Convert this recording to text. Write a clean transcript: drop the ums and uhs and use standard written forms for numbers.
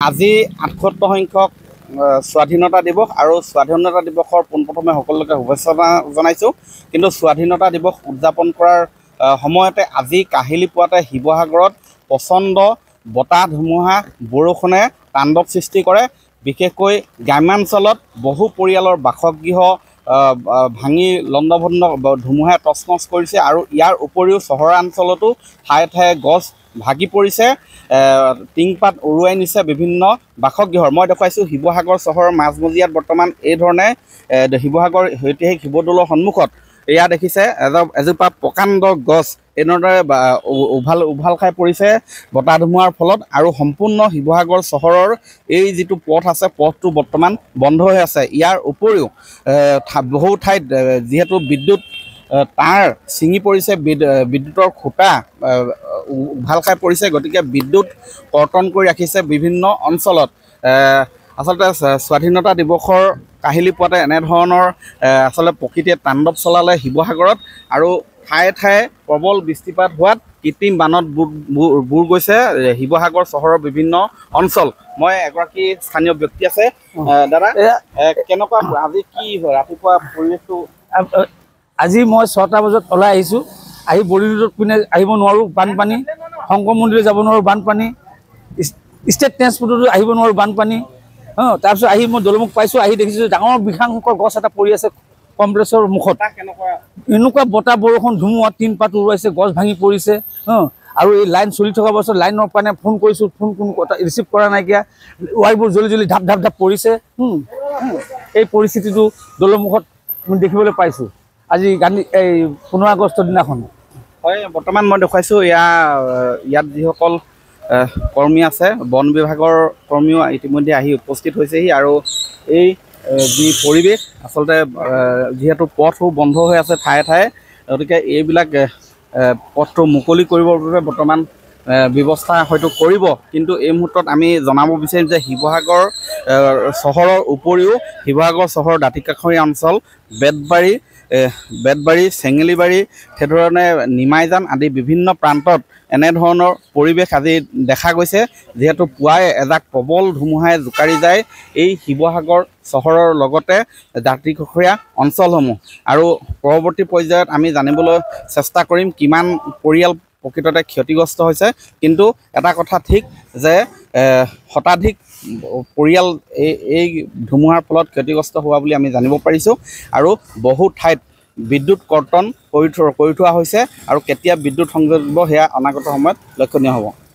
আজি ৭৮ সংখ্যক স্বাধীনতা দিৱস আৰু স্বাধীনতা দিৱসৰ পোনপ্ৰথমে সকলোকে শুভেচ্ছা জনাইছোঁ। কিন্তু স্বাধীনতা দিৱস উদযাপন কৰাৰ সময়তে আজি কাহিলি পুৱাতে শিৱসাগৰত প্ৰচণ্ড বতাহ ধুমুহা বৰষুণে তাণ্ডৱ সৃষ্টি কৰে। বিশেষকৈ গ্ৰাম্যাঞ্চলত বহু পৰিয়ালৰ বাসগৃহ ভাঙি লণ্ডভণ্ড ধুমুহাই তছনছ কৰিছে আৰু ইয়াৰ উপৰিও চহৰাঞ্চলতো ঠায়ে ঠায়ে গছ ভাগি পৰিছে, টিংপাত উৰুৱাই নিছে বিভিন্ন বাসগৃহৰ। মই দেখুৱাইছোঁ শিৱসাগৰ চহৰৰ মাজমজিয়াত বৰ্তমান এইধৰণে শিৱসাগৰ ঐতিহাসিক শিৱদৌলৰ সন্মুখত এয়া দেখিছে এজোপা প্ৰকাণ্ড গছ এনেদৰে উভাল খাই পৰিছে বতাহ ধুমুহাৰ ফলত। আৰু সম্পূৰ্ণ শিৱসাগৰ চহৰৰ এই যিটো পথ আছে পথটো বৰ্তমান বন্ধ হৈ আছে। ইয়াৰ উপৰিও বহু ঠাইত যিহেতু বিদ্যুৎ তাঁৰ ছিঙি পৰিছে, বিদ্যুতৰ খুঁটা উভাল খাই পৰিছে, গতিকে বিদ্যুৎ কৰ্তন কৰি ৰাখিছে বিভিন্ন অঞ্চলত। আচলতে স্বাধীনতা দিৱসৰ কাহিলি পুৱাতে এনেধৰণৰ আচলতে প্ৰকৃতিয়ে তাণ্ডৱ চলালে শিৱসাগৰত আৰু ঠায়ে ঠায়ে প্ৰবল বৃষ্টিপাত হোৱাত কৃত্ৰিম বানত বুৰ গৈছে শিৱসাগৰ চহৰৰ বিভিন্ন অঞ্চল। মই এগৰাকী স্থানীয় ব্যক্তি আছে, দাদা কেনেকুৱা আজি কি হয় ৰাতিপুৱা পৰিৱেশটো? আজি মই 6টা বজাত ওলাই আহিছোঁ, আহি বলিউডত পিনে আহিব নোৱাৰোঁ, বানপানী। শংকৰ মন্দিৰত যাব নোৱাৰোঁ, বানপানী। ষ্টেট ট্ৰেন্সপৰ্টতো আহিব নোৱাৰোঁ, বানপানী। তাৰপিছত আহি মই দলমুখ পাইছোঁ, আহি দেখিছোঁ ডাঙৰ বিশাংকৰ গছ এটা পৰি আছে কমপ্লেক্সৰ মুখত। এনেকুৱা বতাহ বৰষুণ ধুমুহা টিনপাত উৰুৱাইছে, গছ ভাঙি পৰিছে। আৰু এই লাইন চলি থকা অৱস্থাত লাইনৰ কাৰণে ফোন কৰিছোঁ, ফোন কোনো কথা ৰিচিভ কৰা নাইকিয়া, ৱাইৰবোৰ জ্বলি জ্বলি ঢাপ ঢাপ ঢাপ পৰিছে। এই পৰিস্থিতিটো দলমুখত দেখিবলৈ পাইছোঁ আজি এই 15 আগষ্টৰ দিনাখন। হয়, বৰ্তমান মই দেখুৱাইছোঁ ইয়াত যিসকল কৰ্মী আছে, বন বিভাগৰ কৰ্মীও ইতিমধ্যে আহি উপস্থিত হৈছেহি। আৰু এই যি পৰিৱেশ আচলতে যিহেতু পথো বন্ধ হৈ আছে ঠায়ে ঠায়ে, গতিকে এইবিলাক পথটো মুকলি কৰিবৰ বাবে বৰ্তমান ব্যৱস্থা হয়তো কৰিব। কিন্তু এই মুহূৰ্তত আমি জনাব বিচাৰিম যে শিৱসাগৰ চহৰৰ উপৰিও শিৱসাগৰ চহৰৰ দাঁতিকাষৰীয়া অঞ্চল বেতবাৰী, চেঙেলিবাৰী, সেইধৰণে নিমাইজান আদি বিভিন্ন প্ৰান্তত এনেধৰণৰ পৰিৱেশ আজি দেখা গৈছে। যিহেতু পুৱাই এজাক প্ৰবল ধুমুহাই জোকাৰি যায় এই শিৱসাগৰ চহৰৰ লগতে দাঁতিকাষৰীয়া অঞ্চলসমূহ। আৰু পৰৱৰ্তী পৰ্যায়ত আমি জানিবলৈ চেষ্টা কৰিম কিমান পৰিয়াল প্ৰকৃততে ক্ষতিগ্ৰস্ত হৈছে। কিন্তু এটা কথা ঠিক যে শতাধিক পৰিয়াল এই ধুমুহাৰ ফলত ক্ষতিগ্ৰস্ত হোৱা বুলি আমি জানিব পাৰিছোঁ। আৰু বহু ঠাইত বিদ্যুৎ কৰ্তন কৰি থোৱা হৈছে আৰু কেতিয়া বিদ্যুৎ সংযোগ দিব সেয়া অনাগত সময়ত লক্ষণীয় হ'ব।